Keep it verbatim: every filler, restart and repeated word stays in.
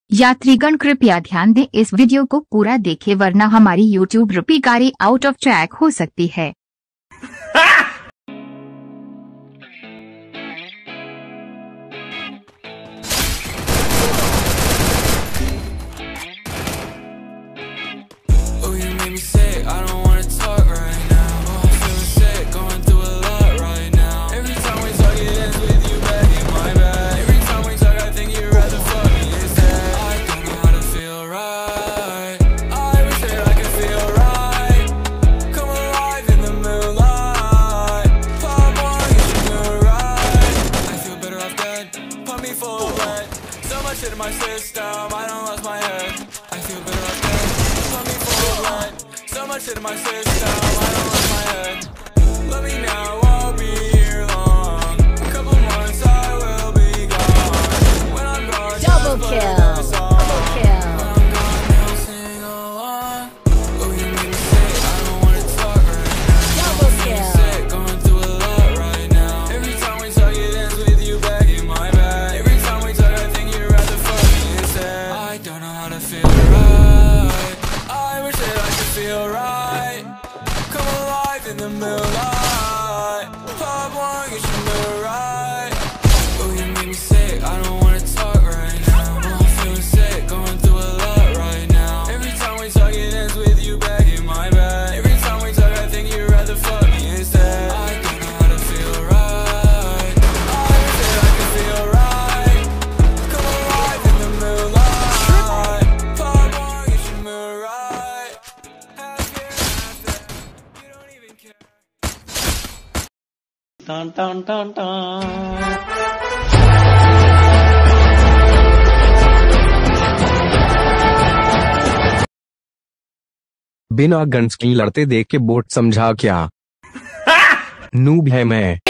यात्रीगण कृपया ध्यान दें, इस वीडियो को पूरा देखें वरना हमारी यूट्यूब रुपी गाड़ी आउट ऑफ ट्रैक हो सकती है। Shit in my system, I don't lost my head. I feel better like that. Put me full blood. So much shit in my system, I don't lost my head. Let me know, I'll be here long. A couple months, I will be gone. When I'm gone, double kill. Double kill. When I'm gone, they'll sing along. Oh, you made me sick, I don't wanna talk right now. Double kill. Sick, going through a lot right now. Every time we talk, it ends with you back in my bag. Every time we talk, I think you're I don't know how to feel right. I wish that I could feel right. Come alive in the moonlight. Pop one, get you move right. Oh, you made me sick, I don't wanna talk right now. Oh, I'm feeling sick, going through a lot right now. Every time we talk, it ends with you back in my bed. Every time we talk, I think you'd rather fuck me instead. I don't know how to feel right. I wish that I could feel right. Come alive in the moonlight. Dun, dun, dun, dun. बिना guns की लड़ते देख के boat समझा क्या? Noob है मैं।